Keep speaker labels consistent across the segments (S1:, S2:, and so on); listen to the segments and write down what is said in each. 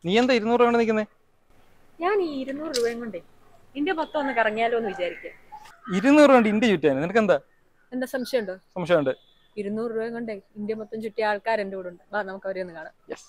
S1: നീ എന്താ 200 രൂപ കൊണ്ട് നിൽക്കുന്നേ?
S2: ഞാൻ ഈ 200 രൂപയും കൊണ്ടേ ഇന്ത്യ മൊത്തം ഒന്ന് കറങ്ങിയാലോ എന്ന് വിചാരിക്കുക.
S1: 200 രൂപ കൊണ്ട് ഇന്ത്യ ചുറ്റാൻ നിനക്ക് എന്താ
S2: സംശയമുണ്ടോ?
S1: സംശയമുണ്ട്.
S2: 200 രൂപയും കൊണ്ടേ ഇന്ത്യ മൊത്തം ചുറ്റിയ ആൾക്കാർ എന്റെ കൂടെ ഉണ്ട്. വാ നമുക്ക് അവരെ ഒന്ന് കാണാം.
S1: യെസ്.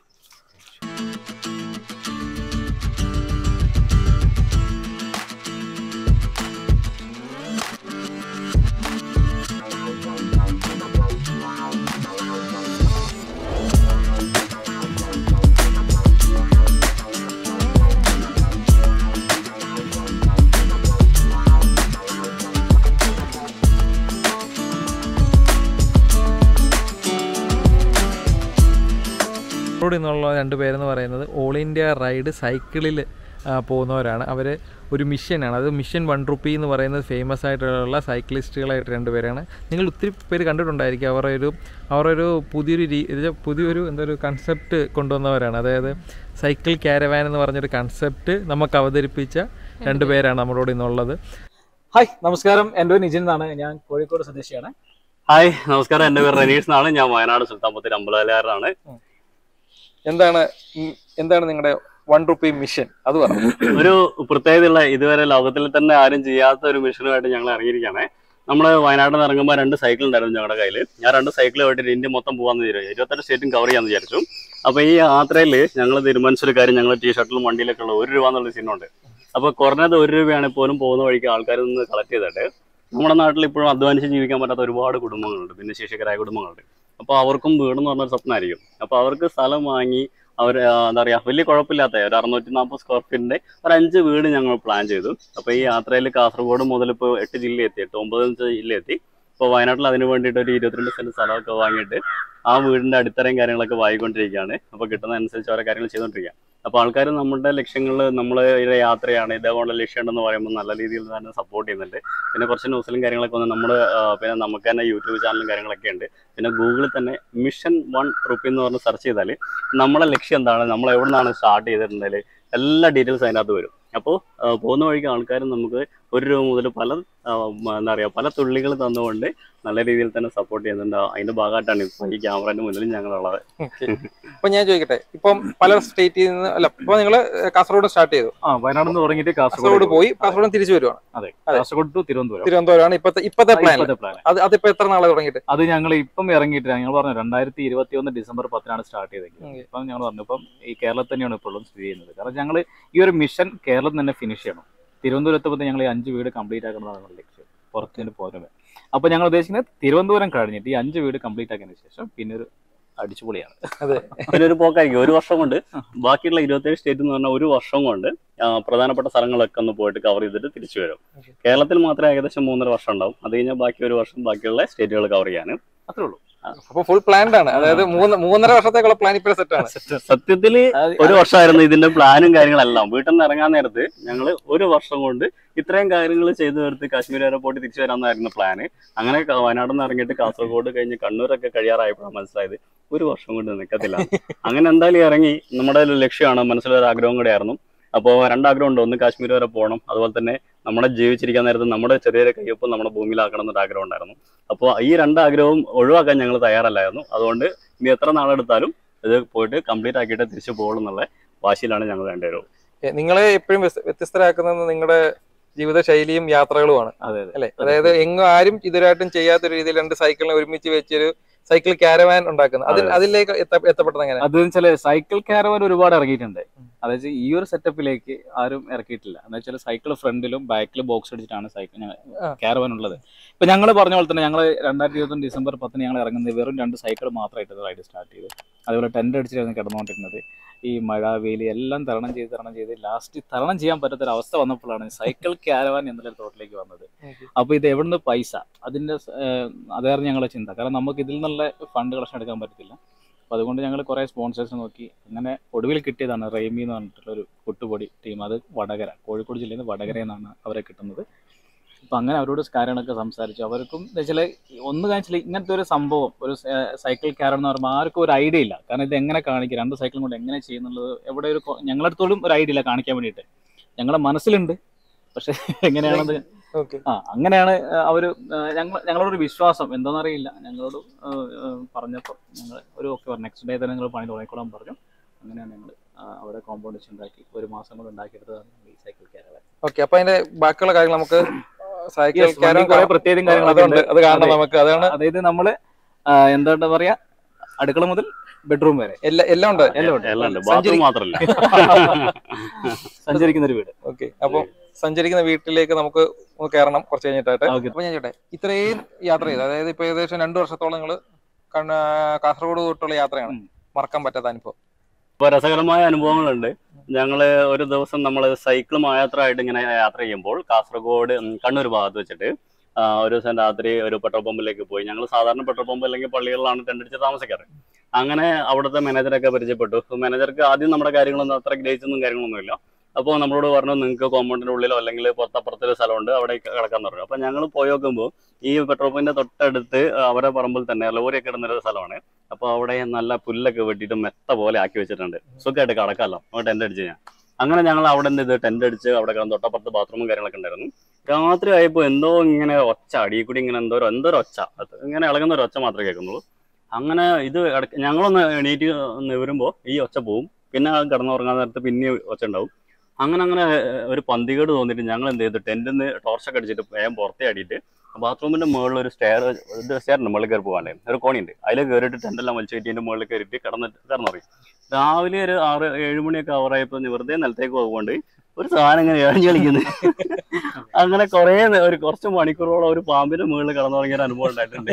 S1: കാസർഗോഡ് നിന്നുള്ള 2 പേരെന്ന് പറയുന്നത് ഓൾ ഇന്ത്യ റൈഡ് സൈക്കിളിൽ പോകുന്നവരാണ്. അവർ ഒരു മിഷനാണ്, അത് മിഷൻ 1 റുപ്പി എന്ന് പറയുന്നത് ഫേമസ് ആയിട്ടുള്ള സൈക്ലിസ്റ്റുകളായിട്ട് 2 പേരാണ്. നിങ്ങൾ ഒത്തിരി പേര് കണ്ടിട്ടുണ്ടായിരിക്കും. അവരൊരു പുതിയൊരു എന്തൊരു കൺസെപ്റ്റ് കൊണ്ടുവന്നവരാണ്. അതായത് സൈക്കിൾ ക്യാരവാൻ എന്ന് പറഞ്ഞൊരു കൺസെപ്റ്റ് നമുക്ക് അവതരിപ്പിച്ച 2 പേരാണ് നമ്മളോട് ഇന്നുള്ളത്.
S3: ഹായ്, നമസ്കാരം. എൻ്റെ പേര് നിജിൻ എന്നാണ്. ഞാൻ കോഴിക്കോട് സ്വദേശിയാണ്.
S4: ഹായ്, നമസ്കാരം. എൻ്റെ പേര് റനീഷ് എന്നാണ്. ഞാൻ വയനാട് സുൽത്താൻപുത്തൂർ അമ്പലവയലാറാണ്.
S1: എന്താണ് നിങ്ങളുടെ 1 റുപ്പി മിഷൻ? അത് പറഞ്ഞു.
S4: ഒരു പ്രത്യേകതയുള്ള, ഇതുവരെ ലോകത്തിൽ തന്നെ ആരും ചെയ്യാത്ത ഒരു മിഷനുമായിട്ട് ഞങ്ങൾ ഇറങ്ങിയിരിക്കുകയാണ്. നമ്മൾ വയനാട്ടിൽ നിന്ന് ഇറങ്ങുമ്പോൾ 2 സൈക്കിൾ ഉണ്ടായിരുന്നു ഞങ്ങളുടെ കയ്യിൽ. ഞാൻ 2 സൈക്കിൾ പോയിട്ട് ഇന്ത്യ മൊത്തം പോകാമെന്ന് തീരുമാനിച്ചു. 28 സ്റ്റേറ്റും കവർ ചെയ്യാമെന്ന് വിചാരിച്ചു. അപ്പോൾ ഈ യാത്രയിൽ ഞങ്ങൾ തീരുമാനിച്ചൊരു കാര്യം, ഞങ്ങൾ ടീഷർട്ടിലും വണ്ടിയിലൊക്കെ ഉള്ള 1 രൂപ എന്നുള്ള സീനുണ്ട്. അപ്പോൾ കുറഞ്ഞത് 1 രൂപയാണ് പോലും പോകുന്ന വഴിക്ക് ആൾക്കാരിൽ നിന്ന് കളക്ട് ചെയ്തിട്ട് നമ്മുടെ നാട്ടിൽ ഇപ്പോഴും അധ്വാനിച്ച് ജീവിക്കാൻ പറ്റാത്ത ഒരുപാട് കുടുംബങ്ങളുണ്ട്, ഭിന്നശേഷിക്കാരായ കുടുംബങ്ങളുണ്ട്. അപ്പോൾ അവർക്കും വീടെന്ന് പറഞ്ഞൊരു സ്വപ്നമായിരിക്കും. അപ്പോൾ അവർക്ക് സ്ഥലം വാങ്ങി അവർ എന്താ പറയുക, വലിയ കുഴപ്പമില്ലാത്ത ഒരു 640 സ്ക്വയർ ഫീറ്റിൻ്റെ ഒരു 5 വീട് ഞങ്ങൾ പ്ലാൻ ചെയ്തു. അപ്പോൾ ഈ യാത്രയിൽ കാസർഗോഡ് മുതൽ ഇപ്പോൾ 8 ജില്ലയെത്തി, 9 ജില്ലയെത്തി. ഇപ്പോൾ വയനാട്ടിൽ അതിന് വേണ്ടിയിട്ട് ഒരു 22 സെൻറ്റ് സ്ഥലമൊക്കെ വാങ്ങിയിട്ട് ആ വീടിൻ്റെ അടിത്തറയും കാര്യങ്ങളൊക്കെ വാങ്ങിക്കൊണ്ടിരിക്കുകയാണ്. അപ്പോൾ കിട്ടുന്നതനുസരിച്ച് ഓരോ കാര്യങ്ങൾ ചെയ്തുകൊണ്ടിരിക്കുക. അപ്പോൾ ആൾക്കാർ നമ്മുടെ ലക്ഷ്യങ്ങൾ, നമ്മളെ യാത്രയാണ് ഇതേപോലെ ലക്ഷ്യമുണ്ടെന്ന് പറയുമ്പോൾ നല്ല രീതിയിൽ തന്നെ സപ്പോർട്ട് ചെയ്യുന്നുണ്ട്. പിന്നെ കുറച്ച് ന്യൂസിലും കാര്യങ്ങളൊക്കെ വന്ന് പിന്നെ നമുക്ക് തന്നെ യൂട്യൂബ് ചാനലും കാര്യങ്ങളൊക്കെ ഉണ്ട്. പിന്നെ ഗൂഗിളിൽ തന്നെ മിഷൻ 1 റുപ്പി എന്ന് പറഞ്ഞ് സെർച്ച് ചെയ്താൽ നമ്മളെ ലക്ഷ്യം എന്താണ്, നമ്മൾ എവിടെ നിന്നാണ് സ്റ്റാർട്ട് ചെയ്തിട്ടുണ്ടെങ്കിൽ എല്ലാ ഡീറ്റെയിൽസ് അതിനകത്ത് വരും. അപ്പോൾ പോകുന്ന വഴിക്ക് ആൾക്കാർ നമുക്ക് 1 രൂപ മുതൽ പല തുള്ളികൾ തന്നുകൊണ്ട് നല്ല രീതിയിൽ തന്നെ സപ്പോർട്ട് ചെയ്യുന്നുണ്ട്. അതിന്റെ ഭാഗമായിട്ടാണ് ഇപ്പോൾ ഈ ക്യാമറയുടെ മുന്നിലും ഞങ്ങളുള്ളത്.
S1: അപ്പൊ ഞാൻ ചോദിക്കട്ടെ, ഇപ്പം പല സ്റ്റേറ്റിൽ നിന്ന് അല്ല, ഇപ്പൊ നിങ്ങള് കാസർഗോഡ് സ്റ്റാർട്ട് ചെയ്തു.
S3: വയനാട് നിന്ന് തുടങ്ങിയിട്ട്
S1: കാസർഗോഡ് പോയി, കാസർഗോഡ് തിരിച്ചു വരുവാണ്.
S3: അതെ, കാസർഗോഡ് ടു
S1: തിരുവനന്തപുരമാണ് ഇപ്പത്തെ പ്ലാൻ. അതിപ്പോ എത്ര നാളെ തുടങ്ങിയിട്ട്?
S3: അത് ഞങ്ങൾ ഇപ്പം ഇറങ്ങിയിട്ടില്ല. ഞങ്ങൾ പറഞ്ഞു 2021 ഡിസംബർ 10 സ്റ്റാർട്ട് ചെയ്തെങ്കിൽ ഇപ്പം ഞങ്ങൾ പറഞ്ഞു ഇപ്പം ഈ കേരളത്തിൽ തന്നെയാണ് ഇപ്പോഴും സ്ഥിതി ചെയ്യുന്നത്. കാരണം ഞങ്ങൾ ഈ ഒരു മിഷൻ കേരളത്തിൽ തന്നെ ഫിനിഷ് ചെയ്യണം. തിരുവനന്തപുരത്ത് ഞങ്ങൾ ഈ 5 വീട് കംപ്ലീറ്റ് ആക്കണമെന്നാണ് ഞങ്ങളുടെ ലക്ഷ്യം, പുറത്തുനിന്ന് പോരുന്നത്. അപ്പോൾ ഞങ്ങൾ ഉദ്ദേശിക്കുന്നത് തിരുവനന്തപുരം കഴിഞ്ഞിട്ട് ഈ 5 വീട് കംപ്ലീറ്റ് ആക്കിയതിനു ശേഷം പിന്നെ ഒരു അടിച്ചുപൊളിയാണ്.
S1: അതെ,
S4: അതിനൊരു പോക്കായിരിക്കും. 1 വർഷം കൊണ്ട് ബാക്കിയുള്ള 27 സ്റ്റേറ്റ് എന്ന് പറഞ്ഞാൽ 1 വർഷം കൊണ്ട് പ്രധാനപ്പെട്ട സ്ഥലങ്ങളൊക്കെ ഒന്ന് പോയിട്ട് കവർ ചെയ്തിട്ട് തിരിച്ചു വരും. കേരളത്തിൽ മാത്രമേ ഏകദേശം 3.5 വർഷം ഉണ്ടാവും. അത് കഴിഞ്ഞാൽ ബാക്കി 1 വർഷം ബാക്കിയുള്ള സ്റ്റേറ്റുകൾ കവർ ചെയ്യാൻ. അത്രേ ഉള്ളൂ.
S1: അപ്പൊ ഫുൾ പ്ലാൻഡ് ആണ്. അതായത് 3.5 വർഷത്തേക്കുള്ള പ്ലാൻ ഇപ്പോൾ സെറ്റ് ആണ്.
S4: സത്യത്തില് 1 വർഷമായിരുന്നു ഇതിന്റെ പ്ലാനും കാര്യങ്ങളെല്ലാം. വീട്ടിൽ നിന്ന് ഇറങ്ങാൻ നേരത്ത് ഞങ്ങൾ 1 വർഷം കൊണ്ട് ഇത്രയും കാര്യങ്ങൾ ചെയ്തു തീർത്ത് കാശ്മീർ വരെ പോയിട്ട് തിരിച്ചു വരാമെന്നായിരുന്നു പ്ലാന്. അങ്ങനെ വയനാട്ടിൽ നിന്ന് ഇറങ്ങിയിട്ട് കാസർഗോഡ് കഴിഞ്ഞ് കണ്ണൂരൊക്കെ കഴിയാറായപ്പോഴാണ് മനസ്സിലായത് 1 വർഷം കൊണ്ട് നിൽക്കത്തില്ല. അങ്ങനെ എന്തായാലും ഇറങ്ങി. നമ്മുടെ ഒരു ലക്ഷ്യമാണ്, മനസ്സിലൊരു ആഗ്രഹം കൂടെ ആയിരുന്നു. അപ്പോൾ 2 ആഗ്രഹമുണ്ട്. ഒന്ന് കാശ്മീർ വരെ പോകണം, അതുപോലെ തന്നെ നമ്മുടെ ജീവിച്ചിരിക്കാൻ നേരത്ത് നമ്മുടെ ചെറിയൊരു കയ്യൊപ്പം നമ്മുടെ ഭൂമിയിലാക്കണം എന്നൊരു ആഗ്രഹം ഉണ്ടായിരുന്നു. അപ്പോൾ ഈ 2 ആഗ്രഹവും ഒഴിവാക്കാൻ ഞങ്ങൾ തയ്യാറല്ലായിരുന്നു. അതുകൊണ്ട് ഇനി എത്ര നാളെടുത്താലും ഇത് പോയിട്ട് കംപ്ലീറ്റ് ആക്കിയിട്ട് തിരിച്ചു പോകും എന്നുള്ള വാശിയിലാണ് ഞങ്ങൾ രണ്ടുപേരും.
S1: നിങ്ങളെ എപ്പോഴും വ്യത്യസ്തരാക്കുന്നത് നിങ്ങളുടെ ജീവിത ശൈലിയും യാത്രകളുമാണ്.
S3: അതെ
S1: അല്ലെ? അതായത് എങ്ങും ആരും ഇതുവരായിട്ടും ചെയ്യാത്തൊരു രീതിയിൽ 2 സൈക്കിളിനെ ഒരുമിച്ച് വെച്ചൊരു സൈക്കിൾ ക്യാരവാൻ ഉണ്ടാക്കുന്നത്. അതിലേക്ക് എത്തപ്പെട്ടത് എങ്ങനെ?
S3: അത് വെച്ചാൽ സൈക്കിൾ ക്യാരവാൻ ഒരുപാട് ഇറങ്ങിയിട്ടുണ്ട്. അതായത് ഈ ഒരു സെറ്റപ്പിലേക്ക് ആരും ഇറക്കിയിട്ടില്ല. എന്ന് വെച്ചാൽ സൈക്കിൾ ഫ്രണ്ടിലും ബാക്കിലും ബോക്സ് അടിച്ചിട്ടാണ് സൈക്കിൾ ക്യാരവാൻ ഉള്ളത്. ഇപ്പൊ ഞങ്ങൾ പറഞ്ഞ പോലെ തന്നെ ഞങ്ങൾ 2021 ഡിസംബർ 10 ഞങ്ങൾ ഇറങ്ങുന്നത് വെറും 2 സൈക്കിൾ മാത്രമായിട്ട് റൈഡ് സ്റ്റാർട്ട് ചെയ്തു. അതുപോലെ ടെന്റ് അടിച്ചിട്ടായിരുന്നു കിടന്നുകൊണ്ടിരുന്നത്. ഈ മഴ വെയിൽ എല്ലാം തരണം ചെയ്ത് ലാസ്റ്റ് തരണം ചെയ്യാൻ പറ്റാത്തൊരവസ്ഥ വന്നപ്പോഴാണ് സൈക്കിൾ ക്യാരവാൻ എന്നുള്ള തോട്ടിലേക്ക് വന്നത്. അപ്പൊ ഇത് എവിടുന്ന് പൈസ, അതായിരുന്നു ഞങ്ങളുടെ ചിന്ത. കാരണം നമുക്ക് ഇതിൽ നിന്നുള്ള ഫണ്ട് കളക്ഷൻ എടുക്കാൻ പറ്റത്തില്ല. അപ്പോൾ അതുകൊണ്ട് ഞങ്ങൾ കുറേ സ്പോൺസേഴ്സ് നോക്കി. അങ്ങനെ ഒടുവിൽ കിട്ടിയതാണ് റെയ്മി എന്ന് പറഞ്ഞിട്ടുള്ള ഒരു കൊട്ടുപൊടി ടീം. അത് വടകര, കോഴിക്കോട് ജില്ലയിൽ നിന്ന് വടകരയിൽ നിന്നാണ് അവരെ കിട്ടുന്നത്. അപ്പം അങ്ങനെ അവരോട് കാര്യങ്ങളൊക്കെ സംസാരിച്ചു. അവർക്കും വെച്ചാൽ ഒന്ന് കാണിച്ചാൽ ഇങ്ങനത്തെ ഒരു സംഭവം, ഒരു സൈക്കിൾ ക്യാരൻ എന്ന് പറയുമ്പോൾ ആർക്കും ഒരു ഐഡിയ ഇല്ല. കാരണം ഇത് എങ്ങനെ കാണിക്കുക, 2 സൈക്കിളും കൊണ്ട് എങ്ങനെ ചെയ്യുന്നുള്ളത് എവിടെ ഒരു ഞങ്ങളുടെ അടുത്തോളം ഒരു ഐഡിയ ഇല്ല കാണിക്കാൻ വേണ്ടിയിട്ട്. ഞങ്ങളുടെ മനസ്സിലുണ്ട്, പക്ഷെ എങ്ങനെയാണത് അങ്ങനെയാണ് അവർ ഞങ്ങളോടൊരു വിശ്വാസം എന്താണെന്നറിയില്ല. ഞങ്ങളോട് പറഞ്ഞപ്പോൾ ഞങ്ങൾ ഒരു ഓക്കെ പറഞ്ഞു, നെക്സ്റ്റ് ഡേ തന്നെ നിങ്ങൾ പണി തുടങ്ങിക്കോളാൻ പറഞ്ഞു. അങ്ങനെയാണ് ഞങ്ങൾ അവിടെ കോമ്പൗണ്ട് വെച്ച് ഉണ്ടാക്കി 1 മാസം കൊണ്ട് ഉണ്ടാക്കിയെടുത്തതാണ് ഈ സൈക്കിൾ കാരവാൻ.
S1: ഓക്കെ, അപ്പൊ അതിന്റെ ബാക്കിയുള്ള കാര്യങ്ങൾ നമുക്ക് സൈക്കിൾ
S3: കുറെ പ്രത്യേകം കാര്യങ്ങളൊക്കെ ഉണ്ട്.
S1: അത് കാണണം നമുക്ക്. അതാണ്
S3: അതായത് നമ്മള് എന്താ പറയാ, അടുക്കള മുതൽ ബെഡ്റൂം വരെ
S1: എല്ലാം ഉണ്ട്.
S4: ബാത്റൂം മാത്രമല്ല,
S3: സഞ്ചരിക്കുന്ന ഒരു വീട്.
S1: ഓക്കെ, അപ്പൊ സഞ്ചരിക്കുന്ന വീട്ടിലേക്ക് നമുക്ക് കയറണം കുറച്ച് കഴിഞ്ഞിട്ടായിട്ട്. അപ്പൊ ഞാൻ ചേട്ടെ ഇത്രയും യാത്ര ചെയ്ത്, അതായത് ഇപ്പൊ ഏകദേശം 2 വർഷത്തോളം നിങ്ങള് കാസർഗോഡ് തൊട്ടുള്ള യാത്രയാണ്, മറക്കാൻ പറ്റാത്ത അനുഭവം?
S4: ഇപ്പൊ രസകരമായ അനുഭവങ്ങളുണ്ട്. ഞങ്ങള് ഒരു ദിവസം നമ്മൾ സൈക്കിൾ മായാത്രമായിട്ട് ഇങ്ങനെ യാത്ര ചെയ്യുമ്പോൾ കാസർഗോഡ് കണ്ണൂർ ഭാഗത്ത് വെച്ചിട്ട് ഒരു ദിവസം രാത്രി ഒരു പെട്രോൾ പമ്പിലേക്ക് പോയി. ഞങ്ങൾ സാധാരണ പെട്രോൾ പമ്പ് അല്ലെങ്കിൽ പള്ളികളിലാണ് ടെൻഡടിച്ച് താമസിക്കാറ്. അങ്ങനെ അവിടുത്തെ മാനേജറൊക്കെ പരിചയപ്പെട്ടു. മാനേജർക്ക് ആദ്യം നമ്മുടെ കാര്യങ്ങളൊന്നും അത്ര ഗ്രഹിച്ചൊന്നും കാര്യങ്ങളൊന്നുമില്ല. അപ്പോൾ നമ്മളോട് പറഞ്ഞു, നിങ്ങൾക്ക് കോമ്പൗണ്ടിന്റെ ഉള്ളിലോ അല്ലെങ്കിൽ പുറത്തപ്പുറത്തൊരു സ്ഥലമുണ്ട്, അവിടെ കിടക്കാൻ പറഞ്ഞു. അപ്പൊ ഞങ്ങൾ പോയി നോക്കുമ്പോൾ ഈ പെട്രോൾ പമ്പിന്റെ തൊട്ടടുത്ത് അവരുടെ പറമ്പിൽ തന്നെ ലോറിയൊക്കെ ഇടുന്നൊരു സ്ഥലമാണ്. അപ്പൊ അവിടെ നല്ല പുല്ലൊക്കെ വെട്ടിയിട്ട് മെത്ത പോലെ ആക്കി വെച്ചിട്ടുണ്ട്, സുഖമായിട്ട് കിടക്കാമല്ലോ ടെന്റ് അടിച്ച് ഞാൻ. അങ്ങനെ ഞങ്ങൾ അവിടെ എന്ത് ചെയ്ത് ടെന്റ് അടിച്ച് അവിടെ കിടന്ന് തൊട്ടപ്പുറത്ത് ബാത്റൂമും കാര്യങ്ങളൊക്കെ ഉണ്ടായിരുന്നു. രാത്രി ആയപ്പോൾ എന്തോ ഇങ്ങനെ ഒച്ച, അടിയിൽ കൂടി ഇങ്ങനെ എന്തോ ഒച്ച, ഇങ്ങനെ ഇളകുന്ന ഒരു ഒച്ച മാത്രമേ കേൾക്കുന്നുള്ളൂ. അങ്ങനെ ഇത് ഞങ്ങളൊന്ന് എണീറ്റ് വരുമ്പോൾ ഈ ഒച്ച പോവും, പിന്നെ കിടന്നുറങ്ങാൻ നേരത്ത് പിന്നെ ഒച്ച ഉണ്ടാവും. അങ്ങനെ ഒരു പന്തികേട് തോന്നിയിട്ട് ഞങ്ങൾ എന്ത് ചെയ്തു, ടെന്റിൽ നിന്ന് ടോർച്ചൊക്കെ അടിച്ചിട്ട് വേഗം പുറത്തേ അടിയിട്ട് ബാത്റൂമിന്റെ മുകളിൽ ഒരു സ്റ്റെയറുണ്ട്, മുകളിൽ കയറി പോകാണ്ട് ഒരു കോണിയുണ്ട്, അതിൽ കയറിയിട്ട് ടെന്റെല്ലാം വലിച്ചു കയറ്റിൻ്റെ മുകളിൽ കയറിയിട്ട് കിടന്നുറങ്ങി. രാവിലെ ഒരു 6-7 മണിയൊക്കെ ആവറായപ്പോൾ വെറുതെ നിലത്തേക്ക് പോകുകൊണ്ട് ഒരു സാധനം ഇങ്ങനെ എഴഞ്ഞു കളിക്കുന്നത്. അങ്ങനെ കുറച്ച് മണിക്കൂറോളം ഒരു പാമ്പിന്റെ മുകളിൽ കിടന്നുറങ്ങിയ ഒരു അനുഭവം ഉണ്ടായിട്ടുണ്ട്.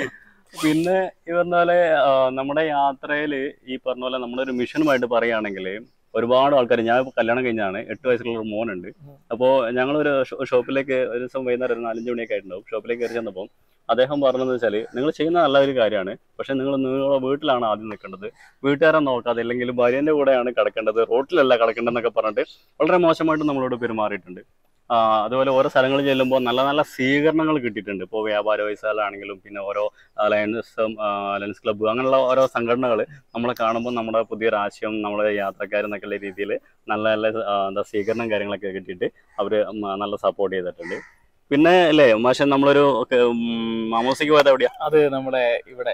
S4: പിന്നെ ഈ പറഞ്ഞ പോലെ നമ്മുടെ യാത്രയിൽ ഈ പറഞ്ഞ പോലെ നമ്മളൊരു മിഷനുമായിട്ട് പറയുകയാണെങ്കിൽ ഒരുപാട് ആൾക്കാർ, ഞാൻ കല്യാണം കഴിഞ്ഞാണ്, 8 വയസ്സുള്ള ഒരു മോനുണ്ട്. അപ്പോൾ ഞങ്ങളൊരു ഷോപ്പിലേക്ക് ഒരു ദിവസം വൈകുന്നേരം ഒരു 4-5 മണിയൊക്കെ ആയിട്ടുണ്ടാവും. ഷോപ്പിലേക്ക് കയറി ചെന്നപ്പോൾ അദ്ദേഹം പറഞ്ഞതെന്ന് വെച്ചാൽ, നിങ്ങൾ ചെയ്യുന്ന നല്ലൊരു കാര്യമാണ്, പക്ഷെ നിങ്ങളുടെ വീട്ടിലാണ് ആദ്യം നിൽക്കേണ്ടത്, വീട്ടുകാരെ നോക്കാതെ അല്ലെങ്കിൽ ഭാര്യേൻ്റെ കൂടെയാണ് കിടക്കേണ്ടത്, റോട്ടിലല്ല കിടക്കേണ്ടതെന്നൊക്കെ പറഞ്ഞിട്ട് വളരെ മോശമായിട്ട് നമ്മളോട് പെരുമാറിയിട്ടുണ്ട്. അതുപോലെ ഓരോ സ്ഥലങ്ങളിൽ ചെല്ലുമ്പോൾ നല്ല നല്ല സ്വീകരണങ്ങൾ കിട്ടിയിട്ടുണ്ട്. ഇപ്പോൾ വ്യാപാര വ്യവസായമാണെങ്കിലും പിന്നെ ഓരോ ലയൺസ് ക്ലബ്ബ് അങ്ങനെയുള്ള ഓരോ സംഘടനകൾ നമ്മളെ കാണുമ്പോൾ നമ്മുടെ പുതിയൊരാശയം, നമ്മുടെ യാത്രക്കാരെന്നൊക്കെയുള്ള രീതിയിൽ നല്ല നല്ല സ്വീകരണം കാര്യങ്ങളൊക്കെ കിട്ടിയിട്ട് അവർ നല്ല സപ്പോർട്ട് ചെയ്തിട്ടുണ്ട്. പിന്നെ അല്ലേ മാഷെ, നമ്മളൊരു മാമോസിക്ക് പോയത് എവിടെയാ?
S3: അത് നമ്മുടെ ഇവിടെ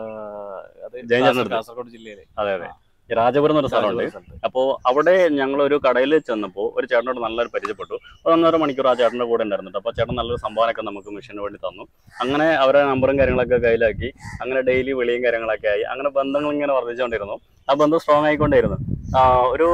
S3: കാസർഗോഡ് ജില്ലയിലെ,
S4: അതെ രാജപുരം എന്നൊരു സ്ഥലമുണ്ട്. അപ്പോൾ അവിടെ ഞങ്ങളൊരു കടയിൽ ചെന്നപ്പോൾ ഒരു ചേട്ടനോട് നല്ലൊരു പരിചയപ്പെട്ടു. 1.5 മണിക്കൂർ ആ ചേട്ടൻ്റെ കൂടെ ഉണ്ടായിരുന്നുണ്ട്. അപ്പോൾ ചേട്ടൻ നല്ലൊരു സംഭാവനയൊക്കെ നമുക്ക് മിഷന് വേണ്ടി തന്നു. അങ്ങനെ അവരെ നമ്പറും കാര്യങ്ങളൊക്കെ കയ്യിലാക്കി അങ്ങനെ ഡെയിലി വിളിയും കാര്യങ്ങളൊക്കെ ആയി. അങ്ങനെ ബന്ധങ്ങൾ ഇങ്ങനെ വർദ്ധിച്ചുകൊണ്ടിരുന്നു. ആ ബന്ധം സ്ട്രോങ് ആയിക്കൊണ്ടിരുന്നു. ഒരു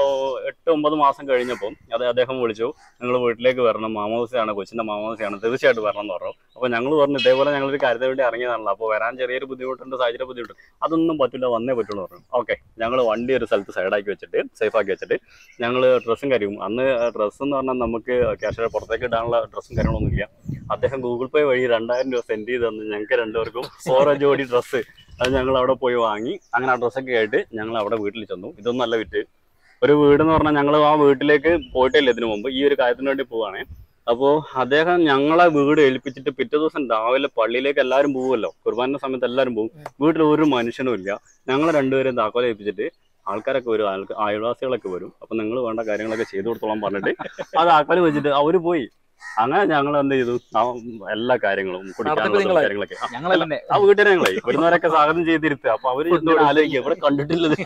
S4: 8-9 മാസം കഴിഞ്ഞപ്പോൾ അദ്ദേഹം വിളിച്ചു, നിങ്ങൾ വീട്ടിലേക്ക് വരണം, മാമോദിസയാണ്, കൊച്ചിൻ്റെ മാമോദിസയാണ്, തീർച്ചയായിട്ടും വരണം എന്ന് പറഞ്ഞു. അപ്പോൾ ഞങ്ങൾ പറഞ്ഞു, ഇതേപോലെ ഞങ്ങളൊരു കാര്യത്തിന് വേണ്ടി ഇറങ്ങിയതാണല്ലോ, അപ്പോൾ വരാൻ ചെറിയൊരു ബുദ്ധിമുട്ടുണ്ട്, സാഹചര്യ ബുദ്ധിമുട്ട്, അതൊന്നും പറ്റില്ല, വന്നേ പറ്റുള്ളൂ പറഞ്ഞു. ഓക്കെ, ഞങ്ങൾ വണ്ടി ഒരു സ്ഥലത്ത് സൈഡാക്കി വെച്ചിട്ട് സേഫാക്കി വെച്ചിട്ട് ഞങ്ങൾ ഡ്രസ്സും കാര്യവും, അന്ന് ഡ്രസ്സ് എന്ന് പറഞ്ഞാൽ നമുക്ക് ക്യാഷ് പുറത്തേക്ക് ഇടാനുള്ള ഡ്രസ്സും കാര്യങ്ങളൊന്നുമില്ല. അദ്ദേഹം ഗൂഗിൾ പേ വഴി 2000 രൂപ സെൻഡ് ചെയ്ത് തന്നു ഞങ്ങൾക്ക് 2 പേർക്കും 4 ജോഡി ഡ്രസ്സ്. അത് ഞങ്ങൾ അവിടെ പോയി വാങ്ങി. അങ്ങനെ ആ ഡ്രസ്സൊക്കെ ആയിട്ട് ഞങ്ങൾ അവിടെ വീട്ടിൽ ചെന്നു. ഇതൊന്നും അല്ല വിറ്റ്, ഒരു വീടെന്ന് പറഞ്ഞാൽ ഞങ്ങൾ ആ വീട്ടിലേക്ക് പോയിട്ടില്ല ഇതിനു മുമ്പ്, ഈ ഒരു കാര്യത്തിന് വേണ്ടി പോവാണ്. അപ്പോൾ അദ്ദേഹം ഞങ്ങളെ വീട് ഏൽപ്പിച്ചിട്ട് പിറ്റേ ദിവസം രാവിലെ പള്ളിയിലേക്ക് എല്ലാവരും പോകുമല്ലോ, കുർബാന സമയത്ത് എല്ലാവരും പോകും, വീട്ടിൽ ഒരു മനുഷ്യനും ഇല്ല. ഞങ്ങൾ 2 പേരും താക്കോല ഏൽപ്പിച്ചിട്ട് ആൾക്കാരൊക്കെ വരും, അയൽവാസികളൊക്കെ വരും, അപ്പൊ നിങ്ങൾ വേണ്ട കാര്യങ്ങളൊക്കെ ചെയ്തു കൊടുത്തോളാൻ പറഞ്ഞിട്ട് അത് ആൾക്കാർ വെച്ചിട്ട് അവര് പോയി. അങ്ങനെ ഞങ്ങൾ എന്ത് ചെയ്തു, എല്ലാ കാര്യങ്ങളും കുടിക്കാനുള്ള കാര്യങ്ങളൊക്കെ ആ വീട്ടിൽ ഞങ്ങളെ വരുന്നവരൊക്കെ സ്വാഗതം ചെയ്തിരുത്തുക. അപ്പൊ അവര് ആലോചിക്കുക, ഇവിടെ കണ്ടിട്ടില്ലത്.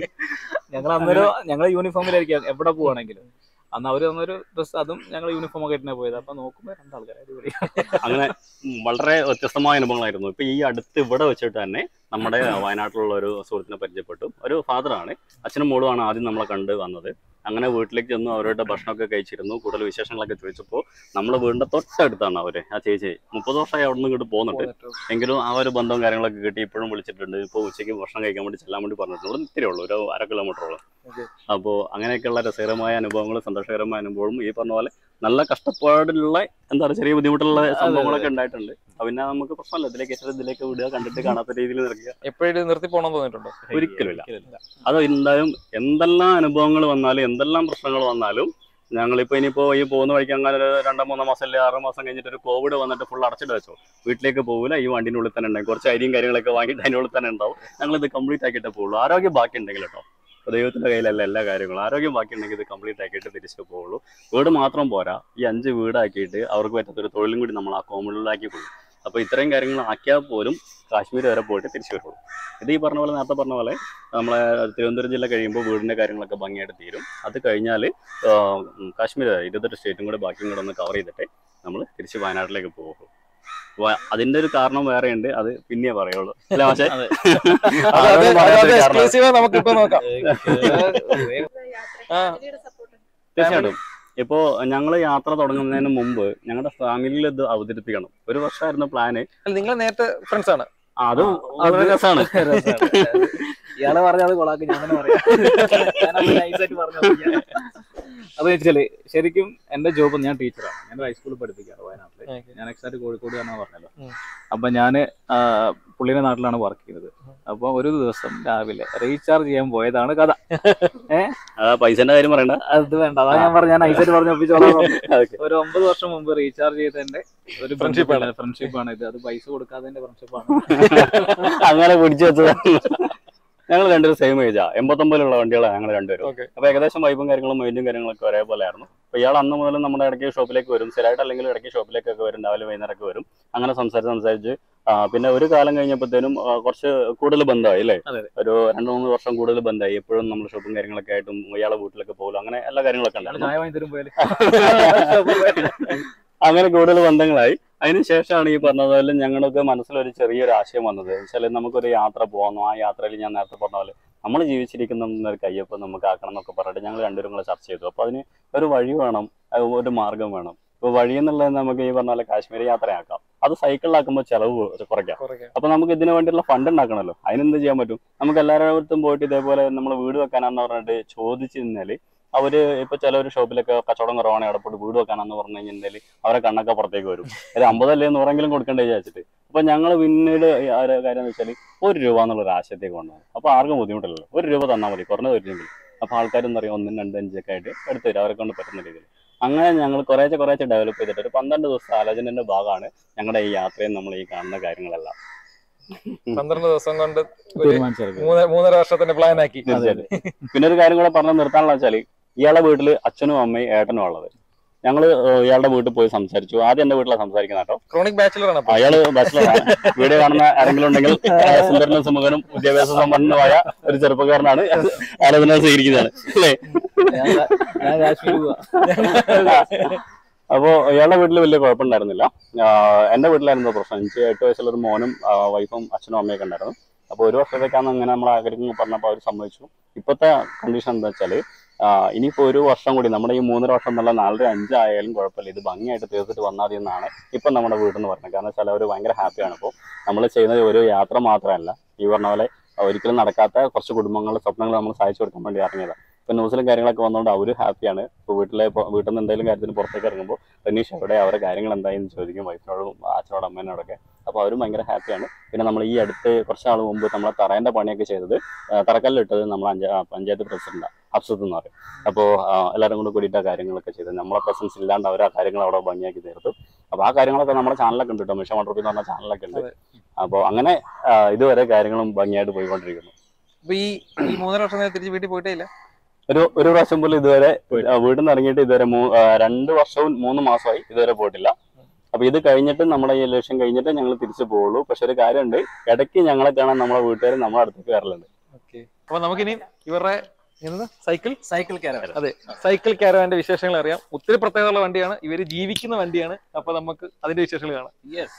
S3: ഞങ്ങൾ അന്നേരം ഞങ്ങളെ യൂണിഫോമിലായിരിക്കും എവിടെ പോവാണെങ്കിലും. അന്ന് അവര് തന്നൊരു ഡ്രസ്സ്, അതും ഞങ്ങൾ യൂണിഫോം ഒക്കെ ഇട്ടേ പോയത്. അപ്പൊ നോക്കുമ്പോൾ 2 ആൾക്കാർ അടിപൊളി.
S4: അങ്ങനെ വളരെ വ്യത്യസ്തമായ അനുഭവങ്ങളായിരുന്നു. ഇപ്പൊ ഈ അടുത്ത് ഇവിടെ വെച്ചിട്ട് തന്നെ നമ്മുടെ വയനാട്ടിലുള്ള ഒരു സുഹൃത്തിനെ പരിചയപ്പെട്ടു. ഒരു ഫാദറാണ്, അച്ഛനും മോളുമാണ് ആദ്യം നമ്മളെ കണ്ട് വന്നത്. അങ്ങനെ വീട്ടിലേക്ക് ചെന്നു, അവരുടെ ഭക്ഷണമൊക്കെ കഴിച്ചിരുന്നു. കൂടുതൽ വിശേഷങ്ങളൊക്കെ ചോദിച്ചപ്പോൾ നമ്മളെ വീടിന്റെ തൊട്ടടുത്താണ് അവര്, ആ ചേച്ചി 30 വർഷമായി അവിടെ നിന്ന് ഇങ്ങോട്ട് പോകുന്നുണ്ട്. എങ്കിലും ആ ഒരു ബന്ധവും കാര്യങ്ങളൊക്കെ കിട്ടി, ഇപ്പോഴും വിളിച്ചിട്ടുണ്ട്. ഇപ്പോൾ ഉച്ചയ്ക്ക് ഭക്ഷണം കഴിക്കാൻ വേണ്ടി ചെല്ലാൻ വേണ്ടി പറഞ്ഞിട്ടുണ്ട്. ഇത്തിരി ഉള്ളൂ, ഒരു 1/2 കിലോമീറ്ററോളം. അപ്പോൾ അങ്ങനെയൊക്കെയുള്ള രസകരമായ അനുഭവങ്ങളും സന്തോഷകരമായ അനുഭവങ്ങളും ഈ പറഞ്ഞ പോലെ നല്ല കഷ്ടപ്പാടിലുള്ള ചെറിയ ബുദ്ധിമുട്ടുള്ള സംഭവങ്ങളൊക്കെ ഉണ്ടായിട്ടുണ്ട്. പിന്നെ നമുക്ക് പ്രശ്നമല്ല, ഇതിലേക്ക് വിടുക, കണ്ടിട്ട് കാണാത്ത രീതിയിൽ നിർത്തുക.
S1: എപ്പോഴും നിർത്തി പോകണം തോന്നിയിട്ടുണ്ടോ?
S4: ഒരിക്കലുമില്ല. അത് എന്തായാലും എന്തെല്ലാം അനുഭവങ്ങൾ വന്നാലും എന്തെല്ലാം പ്രശ്നങ്ങൾ വന്നാലും ഞങ്ങളിപ്പോൾ ഇനിയിപ്പോൾ ഈ പോകുന്ന വഴിക്ക് അങ്ങനെ 2-3 മാസം അല്ലെങ്കിൽ 6 മാസം കഴിഞ്ഞിട്ട് ഒരു കോവിഡ് വന്നിട്ട് ഫുൾ അടച്ചിട്ട് വെച്ചോ, വീട്ടിലേക്ക് പോകില്ല, ഈ വണ്ടിൻ്റെ ഉള്ളിൽ തന്നെ ഉണ്ടാവും. കുറച്ച് അരിയും കാര്യങ്ങളൊക്കെ വാങ്ങിയിട്ട് അതിൻ്റെ ഉള്ളിൽ തന്നെ ഉണ്ടാവും. ഞങ്ങളിത് കംപ്ലീറ്റ് ആക്കിയിട്ടേ പോകുള്ളൂ. ആരോഗ്യം ബാക്കി ഉണ്ടെങ്കിൽ കേട്ടോ, ദൈവത്തിന്റെ കയ്യിലല്ല എല്ലാ കാര്യങ്ങളും. ആരോഗ്യം ബാക്കി ഉണ്ടെങ്കിൽ ഇത് കംപ്ലീറ്റ് ആക്കിയിട്ട് തിരിച്ചു പോകുള്ളൂ. വീട് മാത്രം പോരാ, ഈ 5 വീടാക്കിയിട്ട് അവർക്ക് പറ്റാത്തൊരു തൊഴിലും കൂടി നമ്മൾ ആ കോമണിലാക്കി കൊടുക്കും. അപ്പോൾ ഇത്രയും കാര്യങ്ങൾ ആക്കിയാൽ പോലും കാശ്മീർ വരെ പോയിട്ട് തിരിച്ചു വരുള്ളൂ. ഇത് ഈ പറഞ്ഞ പോലെ നേരത്തെ പറഞ്ഞ പോലെ നമ്മളെ തിരുവനന്തപുരം ജില്ല കഴിയുമ്പോൾ വീടിൻ്റെ കാര്യങ്ങളൊക്കെ ഭംഗിയായിട്ട് തീരും. അത് കഴിഞ്ഞാൽ കാശ്മീർ 28 സ്റ്റേറ്റും കൂടെ ബാക്കിയും കൂടെ ഒന്ന് കവർ ചെയ്തിട്ട് നമ്മൾ തിരിച്ച് വയനാട്ടിലേക്ക് പോകും. അതിന്റെ ഒരു കാരണം വേറെ ഉണ്ട്, അത് പിന്നെ പറയുള്ളൂ അല്ലേ പക്ഷേ തീർച്ചയായിട്ടും. ഇപ്പോ ഞങ്ങൾ യാത്ര തുടങ്ങുന്നതിന് മുമ്പ് ഞങ്ങളുടെ ഫാമിലിയിൽ ഇത് അവതരിപ്പിക്കണം. ഒരു വർഷമായിരുന്നു പ്ലാന്.
S1: നിങ്ങൾ നേരത്തെ ഫ്രണ്ട്സ് ആണ്?
S4: അതും വളരെ രസമാണ്.
S3: ഇയാളെ പറഞ്ഞത് കൊളാക്ക് ഞാൻ തന്നെ പറയാം. അത് വെച്ചാല് ശരിക്കും എന്റെ ജോബ്, ഞാൻ ടീച്ചറാണ്. ഞാൻ ഹൈസ്കൂളിൽ പഠിപ്പിക്കാറ് വയനാട്ടില്. ഞാൻ എക്സാക്ട് കോഴിക്കോട് തന്നെ പറഞ്ഞല്ലോ. അപ്പൊ ഞാന് പുള്ളിയുടെ നാട്ടിലാണ് വർക്ക് ചെയ്യുന്നത്. അപ്പൊ ഒരു ദിവസം രാവിലെ റീചാർജ് ചെയ്യാൻ പോയതാണ് കഥ.
S4: പൈസന്റെ കാര്യം പറയണ്ട,
S3: അത് വേണ്ട, അതാ ഞാൻ പറഞ്ഞു. ഞാൻ ഐസറ്റ് പറഞ്ഞ് ഒപ്പിച്ചോളാം. ഒരു 9 വർഷം മുമ്പ് റീചാർജ് ചെയ്തതിന്റെ ഒരു ഫ്രണ്ട്ഷിപ്പാണ് ഇത്. അത് പൈസ കൊടുക്കാതെ ഫ്രണ്ട്ഷിപ്പാണ്.
S4: അങ്ങനെ പിടിച്ചു വെച്ചതാണ്. ഞങ്ങൾ രണ്ടുപേരും സെയിം ഏജാ, 89-ലുള്ള വണ്ടികളാണ് ഞങ്ങൾ രണ്ടുപേരും. അപ്പൊ ഏകദേശം വൈബും കാര്യങ്ങളും മൈൻഡും കാര്യങ്ങളൊക്കെ ഒരേപോലെ ആയിരുന്നു. അപ്പൊ ഇയാൾ അന്ന് മുതൽ നമ്മുടെ ഇടയ്ക്ക് ഷോപ്പിലേക്ക് വരും, സ്ഥിരമായിട്ട് അല്ലെങ്കിൽ ഇടയ്ക്ക് ഷോപ്പിലേക്കൊക്കെ വരും, രാവിലെ വൈകുന്നേരമൊക്കെ വരും. അങ്ങനെ സംസാരിച്ച് പിന്നെ ഒരു കാലം കഴിഞ്ഞപ്പോഴത്തേനും കുറച്ച് കൂടുതൽ ബന്ധമായി അല്ലേ, ഒരു 2-3 വർഷം കൂടുതൽ ബന്ധമായി. എപ്പോഴും നമ്മൾ ഷോപ്പും കാര്യങ്ങളൊക്കെ ആയിട്ടും ഇയാളെ വീട്ടിലൊക്കെ പോകും, അങ്ങനെ എല്ലാ കാര്യങ്ങളൊക്കെ ഉണ്ടായിരുന്നു. അങ്ങനെ കൂടുതൽ ബന്ധങ്ങളായി. അതിനുശേഷമാണ് ഈ പറഞ്ഞതുപോലെ ഞങ്ങൾക്ക് മനസ്സിലൊരു ചെറിയൊരു ആശയം വന്നത്. വെച്ചാൽ നമുക്കൊരു യാത്ര പോകാമെന്നോ, ആ യാത്രയിൽ ഞാൻ നേരത്തെ പറഞ്ഞ പോലെ നമ്മൾ ജീവിച്ചിരിക്കുന്ന ഒരു കയ്യൊപ്പം നമുക്ക് ആക്കണം എന്നൊക്കെ പറഞ്ഞിട്ട് ഞങ്ങൾ രണ്ടുപേരും കൂടെ ചർച്ച ചെയ്തു. അപ്പോൾ അതിന് ഒരു വഴി വേണം, ഒരു മാർഗം വേണം. ഇപ്പോൾ വഴി എന്നുള്ളത് നമുക്ക് ഈ പറഞ്ഞ പോലെ കാശ്മീർ യാത്രയാക്കാം. അത് സൈക്കിളിലാക്കുമ്പോൾ ചിലവ് കുറയ്ക്കാം. അപ്പോൾ നമുക്ക് ഇതിനു വേണ്ടിയുള്ള ഫണ്ട് ഉണ്ടാക്കണമല്ലോ. അതിനെന്ത് ചെയ്യാൻ പറ്റും? നമുക്ക് എല്ലാവരുടെ പോയിട്ട് ഇതേപോലെ നമ്മൾ വീട് വെക്കാനാന്ന് പറഞ്ഞിട്ട് ചോദിച്ചു നിന്നാൽ അവര് ഇപ്പൊ ചിലവർ ഷോപ്പിലൊക്കെ കച്ചവടം കുറവാണ്, അവിടെ പോയിട്ട് വീട് വെക്കാനാന്ന് പറഞ്ഞു കഴിഞ്ഞാൽ അവരെ കണ്ണൊക്കെ പുറത്തേക്ക് വരും. ഒരു 50 അല്ലെങ്കിൽ 100 കൊടുക്കേണ്ടത് വിചാരിച്ചിട്ട്. അപ്പൊ ഞങ്ങൾ പിന്നീട് ഒരു കാര്യം എന്ന് വെച്ചാൽ 1 രൂപ എന്നുള്ളൊരു ആശയത്തേക്ക് കൊണ്ടുപോകും. അപ്പൊ ആർക്കും ബുദ്ധിമുട്ടില്ലല്ലോ, 1 രൂപ തന്നാൽ മതി, കുറഞ്ഞത് വരില്ലെങ്കിൽ. അപ്പൊ ആൾക്കാരെന്ന് പറയും 1, 2, 5 ഒക്കെ ആയിട്ട് എടുത്തു തരും, അവരെ കൊണ്ട് പറ്റുന്ന രീതിയിൽ. അങ്ങനെ ഞങ്ങൾ കുറേശ്ശെ ഡെവലപ്പ് ചെയ്തിട്ട് ഒരു 12 ദിവസത്തെ ആലോചനന്റെ ഭാഗമാണ് ഞങ്ങളുടെ ഈ യാത്രയും നമ്മൾ ഈ കാണുന്ന കാര്യങ്ങളെല്ലാം.
S1: 12 ദിവസം കൊണ്ട് 3.5 വർഷത്തിന്റെ പ്ലാൻ ആക്കി.
S4: പിന്നെ ഒരു കാര്യം കൂടെ പറഞ്ഞു നിർത്താനുള്ള വെച്ചാൽ, ഇയാളുടെ വീട്ടിൽ അച്ഛനും അമ്മയും ഏട്ടനും ഉള്ളത്. ഞങ്ങള് ഇയാളുടെ വീട്ടിൽ പോയി സംസാരിച്ചു. ആദ്യം എന്റെ വീട്ടിലാണ് സംസാരിക്കുന്ന കേട്ടോ.
S1: ക്രോണിക് ബാച്ചിലറാണ്.
S4: അയാള് ബാച്ചിലറാണ്. വീഡിയോ കാണുന്ന ആരെങ്കിലും ഉണ്ടെങ്കിൽ സുന്ദരനും സുമുഖനും വിദ്യാഭ്യാസ സമ്പന്നനുമായ ഒരു ചെറുപ്പക്കാരനാണ്. ആലോചന സ്വീകരിക്കുന്നതാണ് അല്ലേ. അപ്പോ ഇയാളുടെ വീട്ടിൽ വലിയ കുഴപ്പമുണ്ടായിരുന്നില്ല. എന്റെ വീട്ടിലായിരുന്നു പ്രശ്നം. എനിക്ക് 8 വയസ്സുള്ള ഒരു മോനും വൈഫും അച്ഛനും അമ്മയൊക്കെ ഉണ്ടായിരുന്നു. അപ്പോൾ 1 വർഷത്തേക്കാണ് അങ്ങനെ നമ്മൾ ആഗ്രഹിക്കുന്നു പറഞ്ഞപ്പോൾ അവർ സമ്മതിച്ചു. ഇപ്പോഴത്തെ കണ്ടീഷൻ എന്താ വെച്ചാൽ, ഇനിയിപ്പോൾ 1 വർഷം കൂടി, നമ്മുടെ ഈ 3.5 വർഷം എന്നുള്ള 4-5 ആയാലും കുഴപ്പമില്ല, ഇത് ഭംഗിയായിട്ട് തീർത്തിട്ട് വന്നാൽ മതി എന്നാണ് ഇപ്പം നമ്മുടെ വീട്ടിൽ നിന്ന് പറഞ്ഞത്. കാരണം വെച്ചാൽ അവർ ഭയങ്കര ഹാപ്പിയാണ്. ഇപ്പോൾ നമ്മൾ ചെയ്യുന്നത് ഒരു യാത്ര മാത്രമല്ല, ഈ പറഞ്ഞ പോലെ ഒരിക്കലും നടക്കാത്ത കുറച്ച് കുടുംബങ്ങളുടെ സ്വപ്നങ്ങൾ നമ്മൾ സഹായിച്ചു കൊടുക്കാൻ വേണ്ടി ഇറങ്ങിയതാണ്. ഇപ്പം ന്യൂസിലും കാര്യങ്ങളൊക്കെ വന്നുകൊണ്ട് അവർ ഹാപ്പിയാണ്. ഇപ്പോൾ വീട്ടിൽ നിന്ന് എന്തെങ്കിലും കാര്യത്തിന് പുറത്തേക്ക് ഇറങ്ങുമ്പോൾ റനീഷ് എവിടെ, അവരുടെ കാര്യങ്ങൾ എന്തായെന്ന് ചോദിക്കും വൈഫിനോടും അച്ഛനോടും അമ്മേനോടൊക്കെ. അപ്പോൾ അവരും ഭയങ്കര ഹാപ്പിയാണ്. പിന്നെ നമ്മൾ ഈ അടുത്ത് കുറച്ച് നാൾ മുമ്പ് നമ്മളെ തറേൻ്റെ പണിയൊക്കെ ചെയ്തത്, തറക്കല്ലിട്ടത് നമ്മൾ പഞ്ചായത്ത് പ്രസിഡന്റാണ്, അബ്സത്ത് എന്ന് പറയും. അപ്പോൾ എല്ലാവരും കൂടെ കൂടിയിട്ട് ആ കാര്യങ്ങളൊക്കെ ചെയ്ത് നമ്മളെ പ്രസൻസ് ഇല്ലാണ്ട് അവർ ആ കാര്യങ്ങൾ അവിടെ ഭംഗിയാക്കി തീർത്തു. അപ്പോൾ ആ കാര്യങ്ങളൊക്കെ നമ്മുടെ ചാനലൊക്കെ ഉണ്ട് കേട്ടോ, മിഷൻ വൺ റുപ്പി എന്ന് പറഞ്ഞ ചാനലൊക്കെ ഉണ്ട്. അപ്പോൾ അങ്ങനെ ഇതുവരെ കാര്യങ്ങളും ഭംഗിയായിട്ട് പോയിക്കൊണ്ടിരിക്കുന്നു.
S1: അപ്പൊ ഈ 3.5 വർഷം തിരിച്ച് വീട്ടിൽ പോയിട്ടേ ഇല്ല?
S4: ഒരു പ്രാവശ്യം പോലും ഇതുവരെ വീട്ടിൽ നിന്ന് ഇറങ്ങിയിട്ട് ഇതുവരെ 2 വർഷവും 3 മാസമായി ഇതുവരെ പോയിട്ടില്ല. അപ്പൊ ഇത് കഴിഞ്ഞിട്ട് നമ്മുടെ ഈ ഇലക്ഷൻ കഴിഞ്ഞിട്ട് ഞങ്ങൾ തിരിച്ചു പോകുള്ളൂ. പക്ഷെ ഒരു കാര്യമുണ്ട്, ഇടയ്ക്ക് ഞങ്ങളെ കാണാൻ നമ്മളെ വീട്ടുകാർ നമ്മുടെ അടുത്തേക്ക് വരലുണ്ട്.
S1: അപ്പൊ നമുക്കിനി ഇവരുടെ
S3: സൈക്കിൾ കാരവാൻ,
S1: അതെ, സൈക്കിൾ കാരവാന്റെ വിശേഷങ്ങൾ അറിയാം. ഒത്തിരി പ്രത്യേകതയുള്ള വണ്ടിയാണ്, ഇവര് ജീവിക്കുന്ന വണ്ടിയാണ്. അപ്പൊ നമുക്ക് അതിന്റെ വിശേഷങ്ങൾ കാണാം.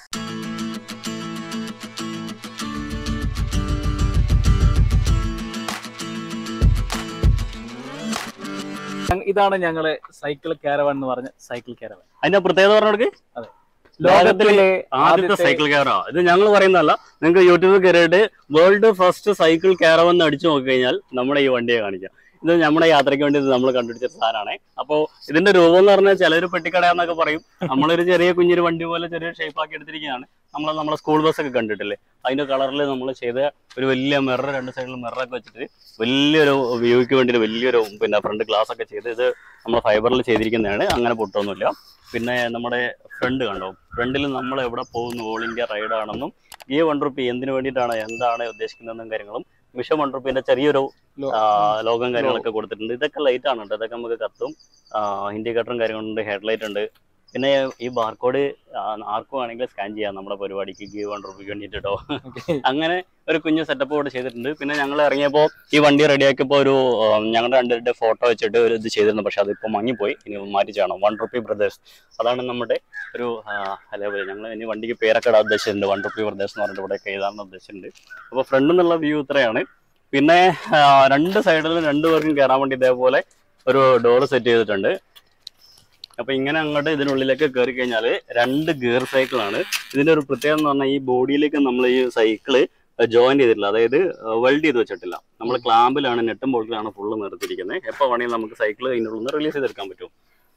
S3: ഇതാണ് ഞങ്ങളെ സൈക്കിൾ കാരവാൻ എന്ന് പറഞ്ഞ സൈക്കിൾ കാരവാൻ.
S4: അതിന്റെ പ്രത്യേകത പറഞ്ഞെടുക്ക്.
S3: അതെ,
S4: ലോകത്തിലെ ആദ്യത്തെ സൈക്കിൾ കാരവാ ഇത്. ഞങ്ങൾ പറയുന്നതല്ല, നിങ്ങൾക്ക് യൂട്യൂബിൽ കയറിയിട്ട് വേൾഡ് ഫസ്റ്റ് സൈക്കിൾ കാരവൻ എന്ന് അടിച്ചു നോക്കിക്കഴിഞ്ഞാൽ നമ്മുടെ ഈ വണ്ടിയെ കാണിക്കാം. ഇത് നമ്മുടെ യാത്രയ്ക്ക് വേണ്ടി നമ്മൾ കണ്ടുപിടിച്ച സാധനമാണ്. അപ്പോൾ ഇതിന്റെ രൂപം എന്ന് പറഞ്ഞാൽ ചിലർ പെട്ടിക്കടയാന്നൊക്കെ പറയും. നമ്മളൊരു ചെറിയ കുഞ്ഞൊരു വണ്ടി പോലെ ചെറിയ ഷേപ്പാക്കി എടുത്തിരിക്കുകയാണ്. നമ്മളെ സ്കൂൾ ബസ്സൊക്കെ കണ്ടിട്ടില്ലേ, അതിന്റെ കളറിൽ നമ്മൾ ചെയ്ത ഒരു വലിയ മിറർ, 2 സൈഡിൽ മിററൊക്കെ വെച്ചിട്ട് വലിയൊരു വ്യൂയ്ക്ക് വേണ്ടിയിട്ട് വലിയൊരു പിന്നെ ഫ്രണ്ട് ഗ്ലാസ് ഒക്കെ ചെയ്ത് ഇത് നമ്മൾ ഫൈബറിൽ ചെയ്തിരിക്കുന്നതാണ്. അങ്ങനെ പൊട്ടൊന്നുമില്ല. പിന്നെ നമ്മുടെ ഫ്രണ്ട് കണ്ടോ, ഫ്രണ്ടിൽ നമ്മൾ എവിടെ പോകുന്നു, ഓൾ ഇന്ത്യ റൈഡ് ആണെന്നും ഈ വൺ റുപ്പി എന്തിനു വേണ്ടിയിട്ടാണ്, എന്താണ് ഉദ്ദേശിക്കുന്നതെന്നും കാര്യങ്ങളും മിഷൻ വൺ റുപ്പിന്റെ ചെറിയൊരു ലോകം കാര്യങ്ങളൊക്കെ കൊടുത്തിട്ടുണ്ട്. ഇതൊക്കെ ലൈറ്റ് ആണ് കേട്ടോ, ഇതൊക്കെ നമുക്ക് കത്തും. ഇൻഡിക്കേറ്ററും കാര്യങ്ങളുണ്ട്, ഹെഡ്ലൈറ്റ് ഉണ്ട്, പിന്നെ ഈ ബാർകോഡ് ആർക്കും ആണെങ്കിൽ സ്കാൻ ചെയ്യാം നമ്മുടെ പരിപാടിക്ക് ഗീവ് 1 രൂപയ്ക്ക് വേണ്ടിയിട്ട് കേട്ടോ. അങ്ങനെ ഒരു കുഞ്ഞു സെറ്റപ്പ് ഇവിടെ ചെയ്തിട്ടുണ്ട്. പിന്നെ ഞങ്ങൾ ഇറങ്ങിയപ്പോൾ ഈ വണ്ടി റെഡിയാക്കിയപ്പോൾ ഒരു ഞങ്ങളുടെ രണ്ടുപേരുടെ ഫോട്ടോ വെച്ചിട്ട് ഒരു ഇത് ചെയ്തിരുന്നു. പക്ഷെ അതിപ്പോൾ മങ്ങിപ്പോയി. ഇനി മാറ്റി ചെയ്യണം. 1 രൂപി ബ്രദേഴ്സ് അതാണ് നമ്മുടെ ഒരു അതേപോലെ ഞങ്ങൾ ഇനി വണ്ടിക്ക് പേരൊക്കെ ഇടാൻ ഉദ്ദേശിച്ചിട്ടുണ്ട്. 1 രൂപി ബ്രദേഴ്സ് എന്ന് പറഞ്ഞിട്ട് ഇവിടെ എഴുതാമെന്ന് ഉദ്ദേശിച്ചിട്ടുണ്ട്. അപ്പോൾ ഫ്രണ്ട് എന്നുള്ള വ്യൂ ഇത്രയാണ്. പിന്നെ രണ്ട് സൈഡിലും രണ്ടുപേർക്കും കയറാൻ വേണ്ടി ഇതേപോലെ ഒരു ഡോറ് സെറ്റ് ചെയ്തിട്ടുണ്ട്. അപ്പൊ ഇങ്ങനെ അങ്ങോട്ട് ഇതിനുള്ളിലേക്ക് കയറി കഴിഞ്ഞാൽ 2 ഗിയർ സൈക്കിളാണ്. ഇതിന്റെ ഒരു പ്രത്യേകത എന്ന് പറഞ്ഞാൽ ഈ ബോഡിയിലേക്ക് നമ്മൾ ഈ സൈക്കിള് ജോയിൻ ചെയ്തിട്ടില്ല, അതായത് വെൽഡ് ചെയ്ത് വെച്ചിട്ടില്ല. നമ്മൾ ക്ലാമ്പിലാണ് നെട്ടും ബോൾട്ടിലാണ് ഫുള്ള് നിർത്തിയിരിക്കുന്നത്. എപ്പോൾ വേണമെങ്കിലും നമുക്ക് സൈക്കിൾ ഇതിൻ്റെ ഉള്ളിൽ നിന്ന് റിലീസ് ചെയ്തെടുക്കാൻ പറ്റും.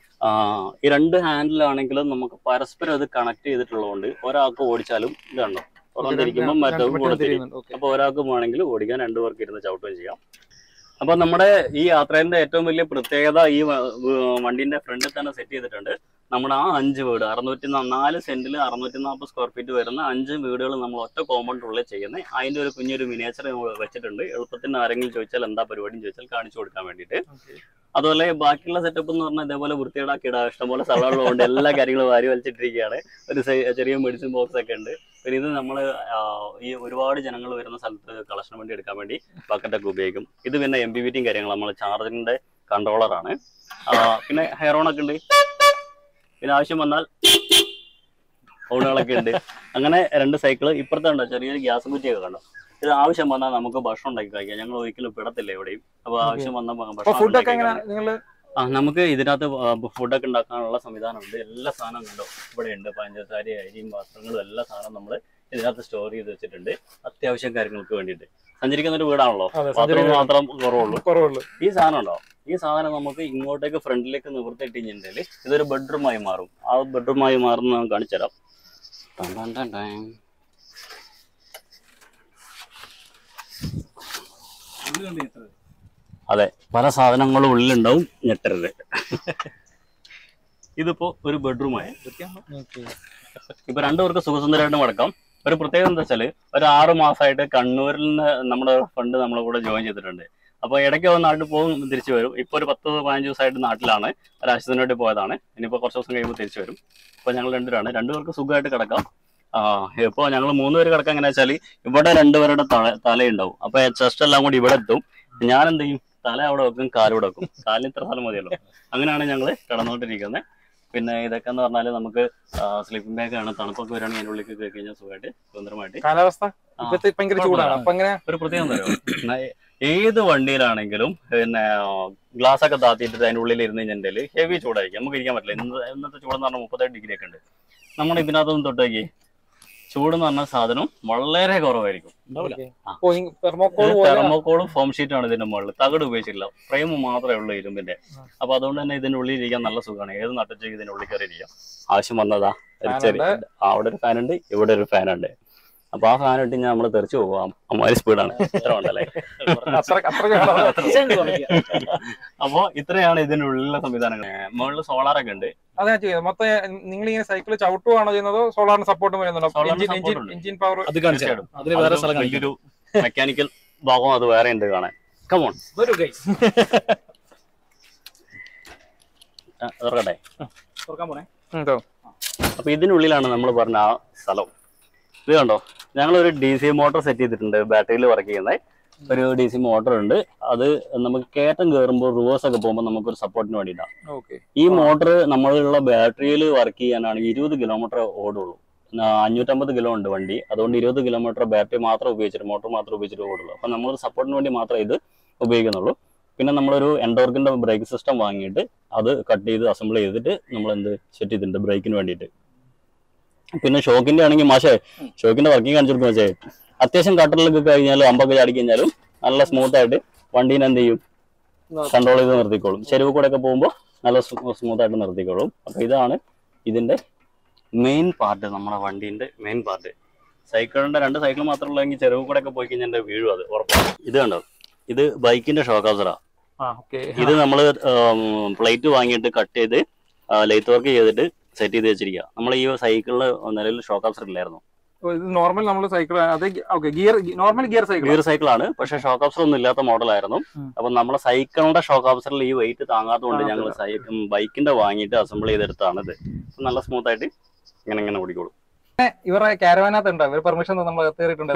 S4: ഈ 2 ഹാൻഡിലാണെങ്കിലും നമുക്ക് പരസ്പരം അത് കണക്ട് ചെയ്തിട്ടുള്ളതുകൊണ്ട് ഒരാൾക്ക് ഓടിച്ചാലും ഇത് കണ്ടോ തുറന്നിരിക്കുമ്പോൾ മറ്റൊരു കൊടുത്തിരിക്കും. അപ്പോൾ ഒരാൾക്ക് വേണമെങ്കിൽ ഓടിക്കാൻ 2 പേർക്ക് ഇരുന്ന് ചവിട്ടുകയും ചെയ്യാം. അപ്പൊ നമ്മുടെ ഈ യാത്രേന്റെ ഏറ്റവും വലിയ പ്രത്യേകത ഈ വണ്ടിന്റെ ഫ്രണ്ടിൽ തന്നെ സെറ്റ് ചെയ്തിട്ടുണ്ട്. നമ്മുടെ ആ 5 വീട് 604 സെന്റിൽ 640 സ്ക്വയർ ഫീറ്റ് വരുന്ന 5 വീടുകൾ നമ്മൾ ഒറ്റ കോമ്പൗണ്ടിനുള്ളിൽ ചെയ്യുന്നത്. അതിന്റെ ഒരു കുഞ്ഞൊരു മിനിയേച്ചർ വെച്ചിട്ടുണ്ട്. എളുപ്പത്തിന് ആരെങ്കിലും ചോദിച്ചാൽ എന്താ പരിപാടി ചോദിച്ചാൽ കാണിച്ചു കൊടുക്കാൻ വേണ്ടിയിട്ട്. അതുപോലെ ബാക്കിയുള്ള സെറ്റപ്പ് എന്ന് പറഞ്ഞാൽ ഇതേപോലെ വൃത്തിയേടാക്കിയിടാ ഇഷ്ടംപോലെ സ്ഥലമുള്ളതുകൊണ്ട് എല്ലാ കാര്യങ്ങളും വാരി വലിച്ചിട്ടിരിക്കുകയാണ്. ഒരു ചെറിയ മെഡിസിൻ ബോക്സ് ഒക്കെ ഉണ്ട്. പിന്നെ ഇത് നമ്മൾ ഈ ഒരുപാട് ജനങ്ങൾ വരുന്ന സ്ഥലത്ത് കളക്ഷൻ വേണ്ടി എടുക്കാൻ വേണ്ടി ബക്കറ്റൊക്കെ ഉപയോഗിക്കും. ഇത് പിന്നെ MPVT കാര്യങ്ങൾ നമ്മൾ ചാർജിന്റെ കൺട്രോളറാണ്. പിന്നെ ഹെയർ ഓൺ ഒക്കെ ഉണ്ട്. പിന്നെ ആവശ്യം വന്നാൽ ഓണുകളൊക്കെ ഉണ്ട്. അങ്ങനെ 2 സൈക്കിള്. ഇപ്പുറത്തെ ഉണ്ടോ ചെറിയൊരു ഗ്യാസ് കുറ്റിയൊക്കെ കണ്ടോ. ഇത് ആവശ്യം വന്നാൽ നമുക്ക് ഭക്ഷണം ഉണ്ടാക്കി കഴിക്കാം. ഞങ്ങൾ ഒരിക്കലും പിടത്തില്ല എവിടെയും. അപ്പൊ ആവശ്യം വന്നാൽ നമുക്ക് ഇതിനകത്ത് ഫുഡൊക്കെ ഉണ്ടാക്കാനുള്ള സംവിധാനമുണ്ട്. എല്ലാ സാധനവും ഉണ്ടോ ഇവിടെ ഉണ്ട്. പഞ്ചസാര, അരിയും വസ്ത്രങ്ങളും എല്ലാ സാധനവും നമ്മൾ ഇതിനകത്ത് സ്റ്റോർ ചെയ്ത് വെച്ചിട്ടുണ്ട് അത്യാവശ്യം കാര്യങ്ങൾക്ക് വേണ്ടിയിട്ട്. സഞ്ചരിക്കുന്ന ഒരു വീടാണല്ലോ, മാത്രം കുറവുള്ളൂ. ഈ സാധനം ഉണ്ടോ, ഈ സാധനം നമുക്ക് ഇങ്ങോട്ടേക്ക് ഫ്രണ്ടിലേക്ക് നിവർത്തിയിട്ടിട്ടുണ്ടെങ്കിൽ ഇതൊരു ബെഡ്റൂമായി മാറും. ആ ബെഡ്റൂമായി മാറുന്ന ഞാൻ കാണിച്ചുതരാം. അതെ, പല സാധനങ്ങളും ഉള്ളിലുണ്ടാവും, ഞെട്ടരുത്. ഇതിപ്പോ ഒരു ബെഡ്റൂമായി. ഇപ്പൊ 2 പേർക്ക് സുഖസുന്ദരമായിട്ട് മടക്കാം. ഒരു പ്രത്യേകത എന്താ വെച്ചാല് ഒരു 6 മാസമായിട്ട് കണ്ണൂരിൽ നിന്ന് നമ്മുടെ ഫണ്ട് നമ്മളെ കൂടെ ജോയിൻ ചെയ്തിട്ടുണ്ട്. അപ്പൊ ഇടയ്ക്ക് നാട്ടിൽ പോകും, തിരിച്ചു വരും. ഇപ്പൊ ഒരു 10-15 ദിവസമായിട്ട് നാട്ടിലാണ്. ഒരാഴ്ചത്തിന് വേണ്ടി പോയതാണ്. ഇനിയിപ്പോ കുറച്ച് ദിവസം കഴിയുമ്പോൾ തിരിച്ചു വരും. ഇപ്പൊ ഞങ്ങൾ 2 പേരാണ്. 2 പേർക്ക് സുഖമായിട്ട് കിടക്കാം. ഇപ്പൊ ഞങ്ങൾ 3 പേര് കിടക്കാം. എങ്ങനെ വെച്ചാൽ ഇവിടെ 2 പേരുടെ തലയുണ്ടാവും. അപ്പൊ ചെസ്റ്റ് എല്ലാം കൂടി ഇവിടെ എത്തും. ഞാൻ എന്ത് ചെയ്യും, തല അവിടെ വെക്കും, കാലിവിടെ വെക്കും. കാലിന് ഇത്ര സ്ഥലം മതിയല്ലോ. അങ്ങനെയാണ് ഞങ്ങൾ കിടന്നുകൊണ്ടിരിക്കുന്നത്. പിന്നെ ഇതൊക്കെ എന്ന് പറഞ്ഞാൽ നമുക്ക് സ്ലീപ്പിംഗ് ബാഗ് ആണ്. തണുപ്പൊക്കെ വരികയാണെങ്കിൽ അതിൻ്റെ ഉള്ളിലേക്ക് കയറി കഴിഞ്ഞാൽ സുഖമായിട്ട് സ്വന്തമായിട്ട്. കാലാവസ്ഥ ഒരു പ്രത്യേകം തരും. ഏത് വണ്ടിയിലാണെങ്കിലും പിന്നെ ഗ്ലാസ് ഒക്കെ താത്തിയിട്ട് അതിൻ്റെ ഉള്ളിൽ ഇരുന്ന് കഴിഞ്ഞാൽ ഹെവി ചൂടായിരിക്കും. നമുക്ക് ഇരിക്കാൻ പറ്റില്ല. ഇന്നത്തെ ചൂടെന്ന് പറഞ്ഞാൽ 37 ഡിഗ്രി ഒക്കെ ഉണ്ട്. നമ്മുടെ ഇതിനകത്തൊന്നും തൊട്ടേക്ക് ചൂടെന്ന് പറഞ്ഞ സാധനം വളരെ കുറവായിരിക്കും. തെർമോക്കോളും ഫോം ഷീറ്റാണ് ഇതിന്റെ മുകളിൽ. തകിട് ഉപയോഗിച്ചിട്ടില്ല, ഫ്രെയിം മാത്രമേ ഉള്ളൂ ഇരുമ്പിന്റെ. അപ്പൊ അതുകൊണ്ട് തന്നെ ഇതിന്റെ ഉള്ളിൽ ഇരിക്കാൻ നല്ല സുഖമാണ്. ഏത് നട്ടച്ചേക്ക് ഇതിന്റെ ഉള്ളിൽ കയറി ഇരിക്കാം. ആവശ്യം വന്നതാ അവിടെ ഒരു ഫാനുണ്ട്, ഇവിടെ ഒരു ഫാനുണ്ട്. അപ്പൊ ആ ഫാൻ ഇട്ട് ഞാൻ നമ്മള് തെറിച്ചു പോവാം. അമ്മാരി സ്പീഡാണ്. ഇത്ര ഉണ്ടല്ലേ. അപ്പൊ ഇത്രയാണ് ഇതിന്റെ ഉള്ളിലുള്ള സംവിധാനങ്ങൾ. മുകളിൽ സോളാറൊക്കെ ഉണ്ട്.
S1: അതെ, മൊത്തം നിങ്ങൾ ഇങ്ങനെ സൈക്കിൾ ചവിട്ടുവാണോ ചെയ്യുന്നത്? സോളാറിന് സപ്പോർട്ട് വരുന്നുണ്ടോ? എഞ്ചിൻ പവർ
S4: വലിയൊരു മെക്കാനിക്കൽ ഭാഗം അത് വേറെ ഉണ്ട് കാണാൻ. കമോൺ അപ്പൊ ഇതിനുള്ളിലാണ് നമ്മൾ പറഞ്ഞ ആ സ്ഥലം. ഇത് കണ്ടോ, ഞങ്ങളൊരു DC മോട്ടോർ സെറ്റ് ചെയ്തിട്ടുണ്ട്. ബാറ്ററിയിൽ വർക്ക് ചെയ്യുന്ന ഒരു DC മോട്ടോർ ഉണ്ട്. അത് നമുക്ക് കയറ്റം കയറുമ്പോൾ റിവേഴ്സ് ഒക്കെ പോകുമ്പോൾ നമുക്കൊരു സപ്പോർട്ടിന് വേണ്ടിയിട്ടാണ്. ഈ മോട്ടർ നമ്മളുള്ള ബാറ്ററിയിൽ വർക്ക് ചെയ്യാനാണെങ്കിൽ 20 കിലോമീറ്റർ ഓടുള്ളൂ. 550 കിലോ ഉണ്ട് വണ്ടി. അതുകൊണ്ട് 20 കിലോമീറ്റർ ബാറ്ററി മാത്രം ഉപയോഗിച്ചിട്ട്, മോട്ടോർ മാത്രം ഉപയോഗിച്ചിട്ട് ഓടുള്ളൂ. അപ്പം നമ്മളൊരു സപ്പോർട്ടിന് വേണ്ടി മാത്രമേ ഇത് ഉപയോഗിക്കുന്നുള്ളൂ. പിന്നെ നമ്മളൊരു എൻഡോർക്കിന്റെ ബ്രേക്ക് സിസ്റ്റം വാങ്ങിയിട്ട് അത് കട്ട് ചെയ്ത് അസംബിൾ ചെയ്തിട്ട് നമ്മൾ എന്ത് സെറ്റ് ചെയ്തിട്ടുണ്ട് ബ്രേക്കിന് വേണ്ടിയിട്ട്. പിന്നെ ഷോക്കിന്റെ ആണെങ്കിൽ ഷോക്കിന്റെ വർക്കിംഗ് കാണിച്ചു കൊടുക്കും. പക്ഷേ അത്യാവശ്യം കട്ടറിലൊക്കെ കഴിഞ്ഞാലും അമ്പൊക്കെ ചാടി കഴിഞ്ഞാലും നല്ല സ്മൂത്ത് ആയിട്ട് വണ്ടീനെ എന്ത് ചെയ്യും, കൺട്രോൾ ചെയ്ത് നിർത്തിക്കോളും. ചെരുവ് കൂടെ ഒക്കെ പോകുമ്പോൾ നല്ല സ്മൂത്ത് ആയിട്ട് നിർത്തിക്കോളും. അപ്പൊ ഇതാണ് ഇതിന്റെ മെയിൻ പാർട്ട്, നമ്മുടെ വണ്ടീന്റെ മെയിൻ പാർട്ട്. സൈക്കിളിന്റെ 2 സൈക്കിൾ മാത്രമേ ഉള്ളെങ്കിൽ ചെരുവ് കൂടെ ഒക്കെ പോയി കഴിഞ്ഞാൽ വീഴും, അത് ഉറപ്പാണ്. ഇത് കണ്ടോ, ഇത് ബൈക്കിന്റെ ഷോക്ക് അവസര. ഇത് നമ്മള് പ്ലേറ്റ് വാങ്ങിയിട്ട് കട്ട് ചെയ്ത് ലെയ്ത്ത് വർക്ക് ചെയ്തിട്ട് സെറ്റ് ചെയ്ത് വെച്ചിരിക്കുക. നമ്മൾ ഈ സൈക്കിളില് നിലവിൽ ഷോക്ക് അബ്സർ ഇല്ലായിരുന്നു.
S1: ഇത് നോർമൽ നമ്മൾ സൈക്കിൾ അത് okay gear normal gear cycle
S4: gear സൈക്കിളാണ്, പക്ഷെ ഷോക്ക് അബ്സർ ഒന്നും ഇല്ലാത്ത മോഡലായിരുന്നു. അപ്പൊ നമ്മളെ സൈക്കിളിന്റെ ഷോക്ക് അബ്സറിൽ ഈ വെയിറ്റ് താങ്ങാത്തതുകൊണ്ട് ഞങ്ങൾ ബൈക്കിന്റെ വാങ്ങിയിട്ട് അസംബിൾ ചെയ്തെടുത്താണ് ഇത്. നല്ല സ്മൂത്ത് ആയിട്ട് ഇങ്ങനെ ഓടിക്കോളും.
S1: ഇവരുടെ കാരവാനകത്ത് ഉണ്ടോ ഇവർ പെർമിഷൻ നമ്മൾ കയറിയിട്ടുണ്ട്.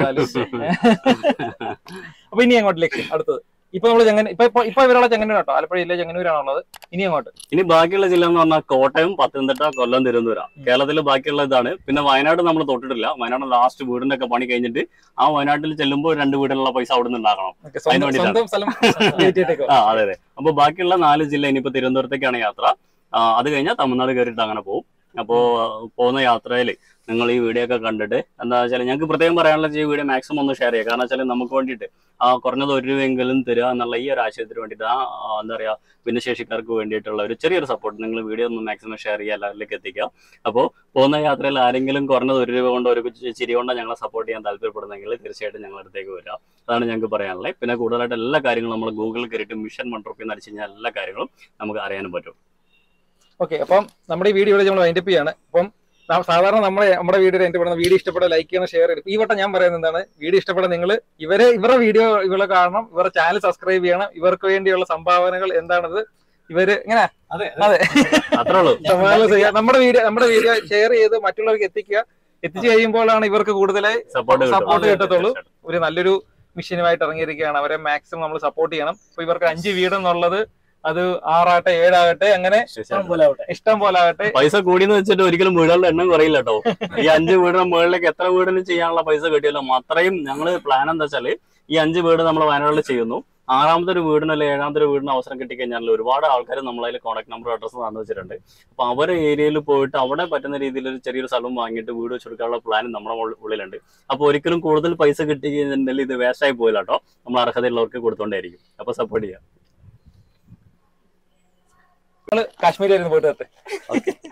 S1: അപ്പൊ ഇനി അങ്ങോട്ടിലേക്ക് അടുത്തത് ഇപ്പൊ നമ്മള് ഇപ്പൊ ഇവരുള്ള ചെങ്ങന്നൂർ കേട്ടോ, ആലപ്പുഴ ജില്ല ചെങ്ങന്നൂരാണുള്ളത്. ഇനി അങ്ങോട്ട്
S4: ഇനി ബാക്കിയുള്ള ജില്ല എന്ന് പറഞ്ഞാൽ കോട്ടയം, പത്തനംതിട്ട, കൊല്ലം, തിരുവനന്തപുരം കേരളത്തിൽ ബാക്കിയുള്ള ഇതാണ്. പിന്നെ വയനാട് നമ്മൾ തൊട്ടിട്ടില്ല. വയനാട് ലാസ്റ്റ് വീടിന്റെ ഒക്കെ പണി കഴിഞ്ഞിട്ട് ആ വയനാട്ടിൽ ചെല്ലുമ്പോൾ 2 വീടിനുള്ള പൈസ അവിടെ നിന്ന് ഉണ്ടാക്കണം. അതിന് വേണ്ടിയിട്ടാണ്. അതെ. അപ്പൊ ബാക്കിയുള്ള 4 ജില്ല ഇനിയിപ്പോ തിരുവനന്തപുരത്തേക്കാണ് യാത്ര. അത് കഴിഞ്ഞാൽ തമിഴ്നാട് കയറിയിട്ട് അങ്ങനെ പോകും. അപ്പോ പോകുന്ന യാത്രയിൽ നിങ്ങൾ ഈ വീഡിയോ ഒക്കെ കണ്ടിട്ട് എന്താ വെച്ചാൽ ഞങ്ങൾക്ക് പ്രത്യേകം പറയാനുള്ള ഈ വീഡിയോ മാക്സിമം ഒന്ന് ഷെയർ ചെയ്യുക. കാരണം വെച്ചാൽ നമുക്ക് വേണ്ടിയിട്ട് കുറഞ്ഞത് 1 രൂപയെങ്കിലും തരിക എന്നുള്ള ഈ ഒരു ആശയത്തിന് വേണ്ടിയിട്ട് എന്താ പറയുക ഭിന്നശേഷിക്കാർക്ക് വേണ്ടിയിട്ടുള്ള ഒരു ചെറിയൊരു സപ്പോർട്ട് നിങ്ങൾ വീഡിയോ ഒന്ന് മാക്സിമം ഷെയർ ചെയ്യുക, എല്ലാവരിലേക്ക് എത്തിക്കുക. അപ്പോൾ പോകുന്ന യാത്രയിൽ ആരെങ്കിലും കുറഞ്ഞത് 1 രൂപ കൊണ്ട് ഒരു ചിരി കൊണ്ടോ ഞങ്ങളെ സപ്പോർട്ട് ചെയ്യാൻ താല്പര്യപ്പെടുന്നെങ്കിൽ തീർച്ചയായിട്ടും ഞങ്ങളുടെ അടുത്തേക്ക് വരിക. അതാണ് ഞങ്ങൾക്ക് പറയാനുള്ളത്. പിന്നെ കൂടുതലായിട്ട് എല്ലാ കാര്യങ്ങളും നമ്മൾ ഗൂഗിളിൽ കയറിയിട്ട് മിഷൻ 1 രൂപ എന്ന് അടിച്ചു കഴിഞ്ഞാൽ എല്ലാ കാര്യങ്ങളും നമുക്ക് അറിയാനും പറ്റും.
S1: ഓക്കെ, അപ്പം നമ്മുടെ ഈ വീഡിയോ നമ്മൾ വൈൻഡപ്പ് ചെയ്യാണ്. അപ്പം സാധാരണ നമ്മുടെ വീഡിയോ ഇഷ്ടപ്പെട്ട ലൈക്ക് ചെയ്യണം, ഷെയർ ചെയ്യണം. ഈ വട്ടം ഞാൻ പറയുന്നത് എന്താണ്, വീഡിയോ ഇഷ്ടപ്പെട്ട നിങ്ങൾ ഇവരുടെ വീഡിയോ കാണണം, ഇവരുടെ ചാനൽ സബ്സ്ക്രൈബ് ചെയ്യണം. ഇവർക്ക് വേണ്ടിയുള്ള സംഭാവനകൾ എന്താണത് ഇവര് ഇങ്ങനെ അതെ നമ്മുടെ വീഡിയോ ഷെയർ ചെയ്ത് മറ്റുള്ളവർക്ക് എത്തിച്ചു കഴിയുമ്പോഴാണ് ഇവർക്ക് കൂടുതലായി സപ്പോർട്ട് കിട്ടത്തുള്ളൂ. ഒരു നല്ലൊരു മിഷനുമായിട്ട് ഇറങ്ങിയിരിക്കുകയാണ്. അവരെ മാക്സിമം നമ്മൾ സപ്പോർട്ട് ചെയ്യണം. ഇപ്പൊ ഇവർക്ക് 5 വീടെന്നുള്ളത് അത് 6 ആകട്ടെ 7 ആകട്ടെ അങ്ങനെ ഇഷ്ടം പോലെ ആകട്ടെ.
S4: പൈസ കൂടിയെന്ന് വെച്ചിട്ട് ഒരിക്കലും വീടുകളുടെ എണ്ണം കുറയില്ല കേട്ടോ. ഈ 5 വീടിന് മുകളിലേക്ക് എത്ര വീടിന് ചെയ്യാനുള്ള പൈസ കിട്ടിയല്ലോ അത്രയും ഞങ്ങള് പ്ലാൻ എന്താ വെച്ചാല് ഈ 5 വീട് നമ്മൾ വയനാട്ടിൽ ചെയ്യുന്നു. 6ാമത്തെ ഒരു വീടിന് അല്ലെങ്കിൽ 7ാമത്തെ ഒരു വീടിന് അവസരം കിട്ടിക്കഴിഞ്ഞാൽ ഒരുപാട് ആൾക്കാർ നമ്മളതിൽ കോൺടാക്ട് നമ്പർ അഡ്രസ്സ് തന്നു വെച്ചിട്ടുണ്ട്. അപ്പൊ അവരുടെ ഏരിയയിൽ പോയിട്ട് അവിടെ പറ്റുന്ന രീതിയിൽ ഒരു ചെറിയൊരു സ്ഥലം വാങ്ങിയിട്ട് വീട് വെച്ച് കൊടുക്കാനുള്ള പ്ലാൻ നമ്മുടെ ഉള്ളിലുണ്ട്. അപ്പൊ ഒരിക്കലും കൂടുതൽ പൈസ കിട്ടിക്കഴിഞ്ഞാൽ ഇത് വേസ്റ്റ് ആയി പോയില്ല കേട്ടോ. നമ്മൾ അർഹതയുള്ളവർക്ക് കൊടുത്തോണ്ടായിരിക്കും. അപ്പൊ സപ്പോർട്ട് ചെയ്യാം.
S1: കാശ്മീരായിരുന്നു പോയിട്ട്